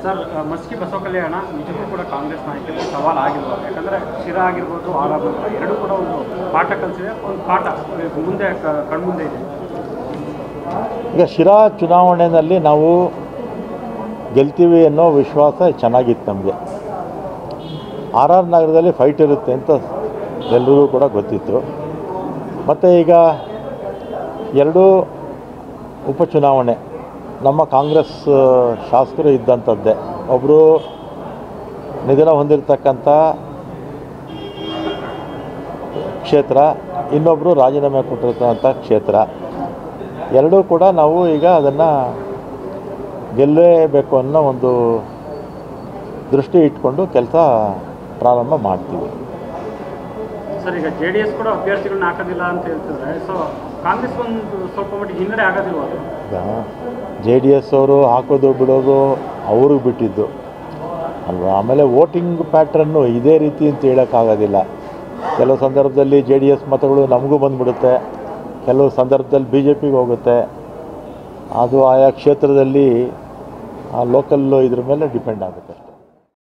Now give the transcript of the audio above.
Sir, Maski Basava ಕಲ್ಯಾಣ ನಿಜಕ್ಕೂ ಕೂಡ ಕಾಂಗ್ರೆಸ್ ನಾಯಕರಿಗೆ ಸವಾಲು ಆಗಿಲ್ವ? ಯಾಕಂದರೆ ಶಿರಾ ಆಗಿರ್ಬೋದು, ಆರ್ ಎರಡೂ ಕೂಡ ಒಂದು ಪಾಠ ಕಲಿಸಿದೆ, ಒಂದು ಪಾಠ ಮುಂದೆ ಕಣ್ಮುಂದೆ ಇದೆ. ಈಗ ಶಿರಾ ಚುನಾವಣೆಯಲ್ಲಿ ನಾವು ಗೆಲ್ತೀವಿ ಅನ್ನೋ ವಿಶ್ವಾಸ ಚೆನ್ನಾಗಿತ್ತು ನಮಗೆ. ಆರ್ ನಗರದಲ್ಲಿ ಫೈಟ್ ಇರುತ್ತೆ ಅಂತ ಎಲ್ಲರಿಗೂ ಕೂಡ ಗೊತ್ತಿತ್ತು. ಮತ್ತು ಈಗ ಎರಡೂ ಉಪಚುನಾವಣೆ ನಮ್ಮ ಕಾಂಗ್ರೆಸ್ ಶಾಸಕರು ಇದ್ದಂಥದ್ದೇ. ಒಬ್ಬರು ನಿಧನ ಹೊಂದಿರತಕ್ಕಂಥ ಕ್ಷೇತ್ರ, ಇನ್ನೊಬ್ಬರು ರಾಜೀನಾಮೆ ಕೊಟ್ಟಿರ್ತಕ್ಕಂಥ ಕ್ಷೇತ್ರ. ಎರಡೂ ಕೂಡ ನಾವು ಈಗ ಅದನ್ನು ಗೆಲ್ಲಲೇಬೇಕು ಅನ್ನೋ ಒಂದು ದೃಷ್ಟಿ ಇಟ್ಕೊಂಡು ಕೆಲಸ ಪ್ರಾರಂಭ ಮಾಡ್ತೀವಿ. ಸರ್, ಈಗ JDS ಕೂಡ ಅಭ್ಯರ್ಥಿಗಳನ್ನ ಹಾಕೋದಿಲ್ಲ ಅಂತ ಹೇಳ್ತಿದ್ರೆ, ಸೊ ಕಾಂಗ್ರೆಸ್ ಒಂದು ಸ್ವಲ್ಪ ಮಟ್ಟಿಗೆ ಹಿನ್ನಡೆ ಆಗೋದಿಲ್ವ? ಈಗ JDS ಅವರು ಹಾಕೋದು ಬಿಡೋದು ಅವ್ರಿಗೆ ಬಿಟ್ಟಿದ್ದು ಅಲ್ವಾ. ಆಮೇಲೆ ವೋಟಿಂಗ್ ಪ್ಯಾಟ್ರನ್ನು ಇದೇ ರೀತಿ ಅಂತ ಹೇಳೋಕ್ಕಾಗೋದಿಲ್ಲ. ಕೆಲವು ಸಂದರ್ಭದಲ್ಲಿ JDS ಮತಗಳು ನಮಗೂ ಬಂದುಬಿಡುತ್ತೆ, ಕೆಲವು ಸಂದರ್ಭದಲ್ಲಿ BJPಗೆ ಹೋಗುತ್ತೆ. ಅದು ಆಯಾ ಕ್ಷೇತ್ರದಲ್ಲಿ ಆ ಲೋಕಲ್ಲು ಇದ್ರ ಮೇಲೆ ಡಿಪೆಂಡ್ ಆಗುತ್ತೆ ಅಷ್ಟೇ.